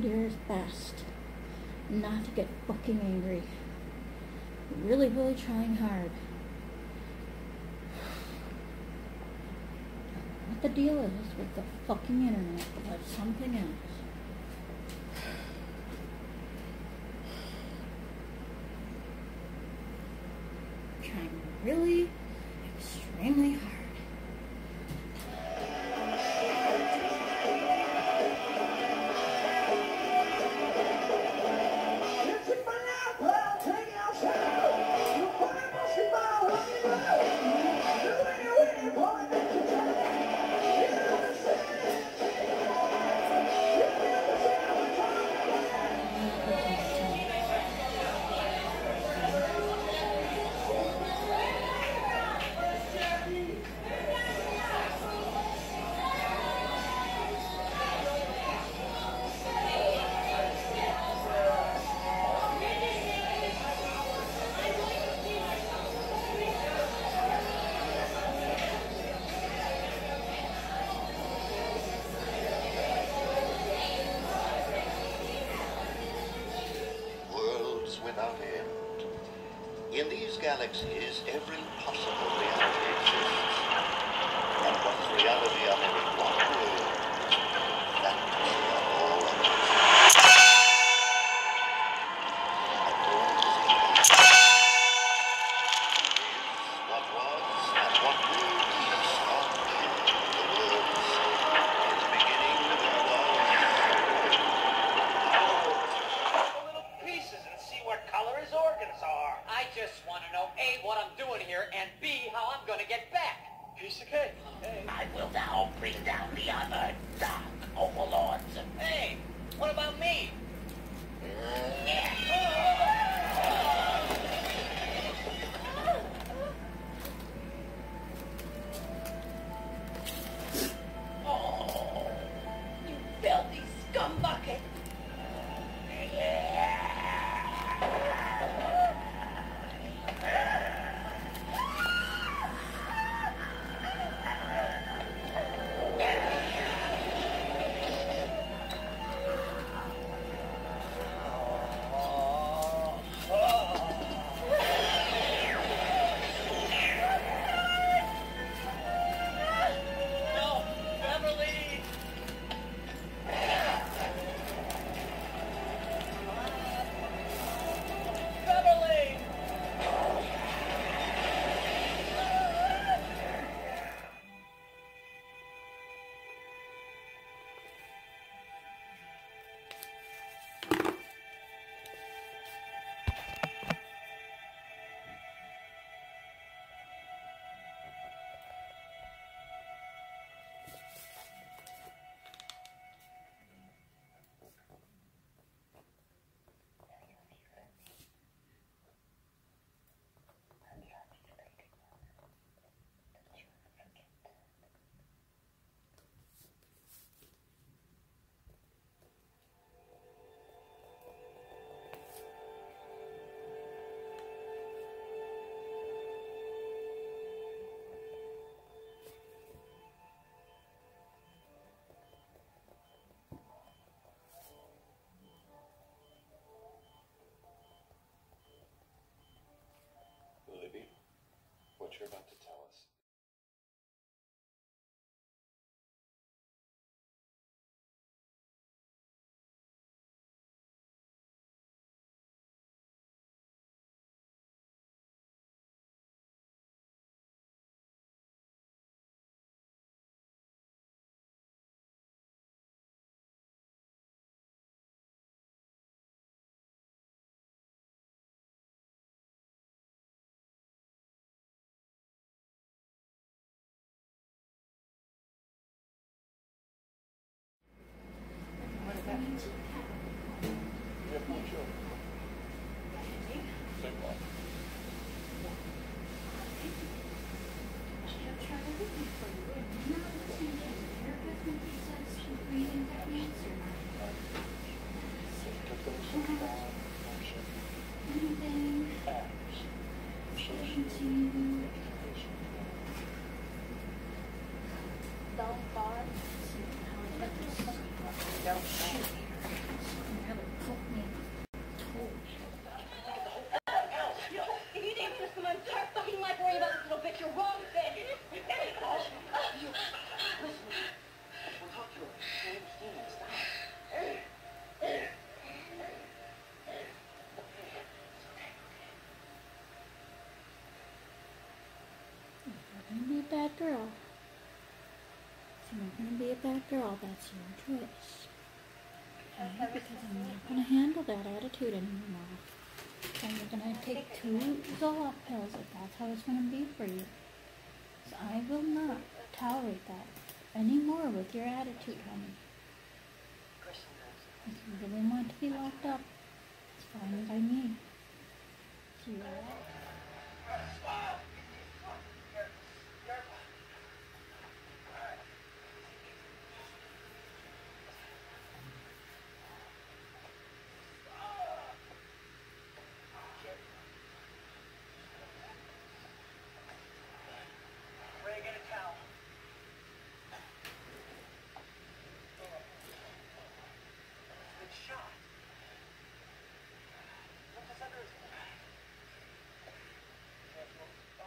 your best not to get fucking angry. You're really, really trying hard. What the deal is with the fucking internet, but something else. Trying really extremely hard. Without end. In these galaxies, every possible reality exists. And what's reality on every one world, fantasy on all others. And what was and what will be on the worlds is beginning to evolve. What color his organs are. I just want to know A, what I'm doing here, and B, how I'm going to get back. Piece of cake. Hey. I will now bring down the other dark overlords. Hey, what about me? Oh, you filthy scumbucket. Libby, what you're about to tell us. Don't shoot. bad girl. If you're not going to be a bad girl, that's your choice. Okay? Because I'm not going to handle that attitude anymore. And you're going to take 2 Zoloft pills if that's how it's going to be for you. So I will not tolerate that anymore with your attitude, honey. If you really want to be locked up, it's fine by me. So you're right. Ray, get a towel. Good shot. Look us under his... Careful.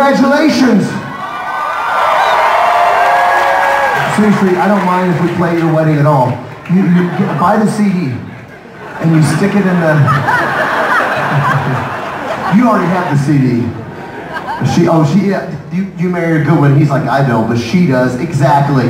Congratulations! Seriously, I don't mind if we play your wedding at all. You buy the CD and you stick it in the... You already have the CD. You married a good one. He's like, I don't, but she does. Exactly.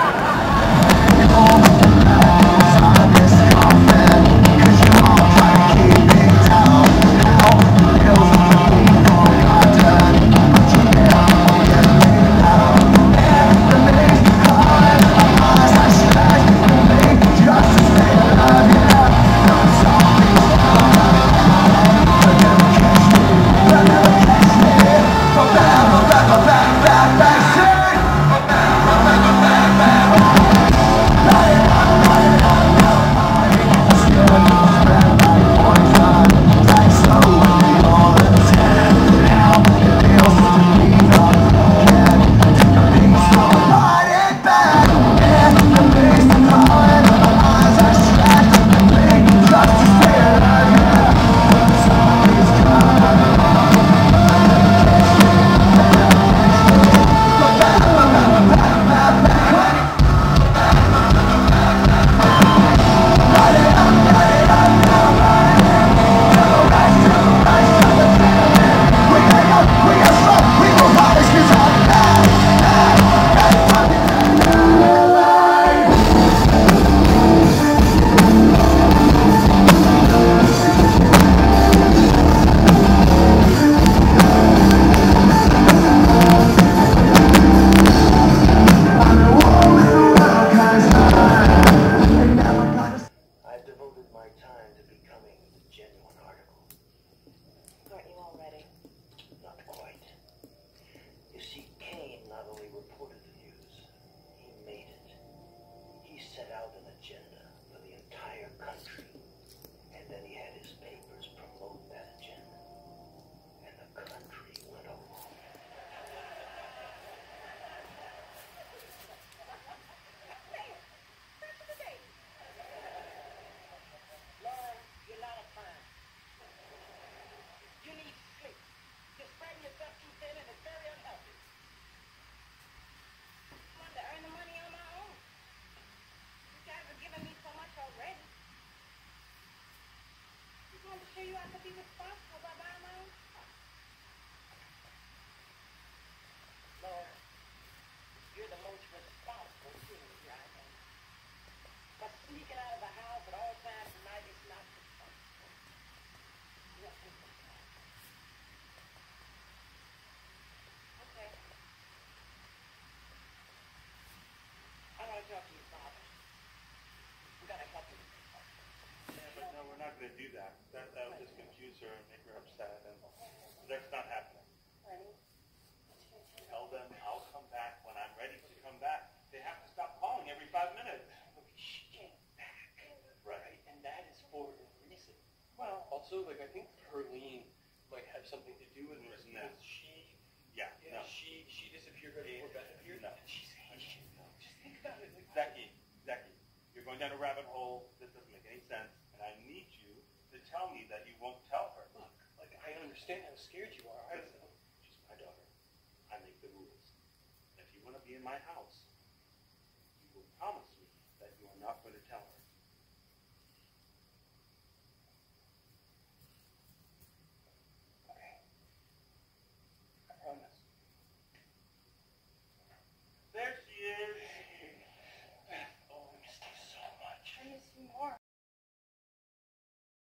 You have to be responsible by buying my own stuff. Lord, you're the most responsible human here I know. But sneaking out of the house at all times of night is not responsible. You're irresponsible. Okay. I want to talk to your father. We gotta help him. But no, we're not going to do that. That would just confuse her and make her upset, and that's not happening. Tell them I'll come back when I'm ready to come back. They have to stop calling every 5 minutes. She came back. Right. And that is for a reason. Well, also, like, I think Perlene might have something to do with this No. because she disappeared right before Beth appeared. No. And she's Asian. Just think about it. Like, Zeki, you're going down a rabbit hole. This doesn't make any sense, and I need you to tell me that you won't tell her. look, like, I understand how scared you are. She's my daughter. I make the rules. If you want to be in my house,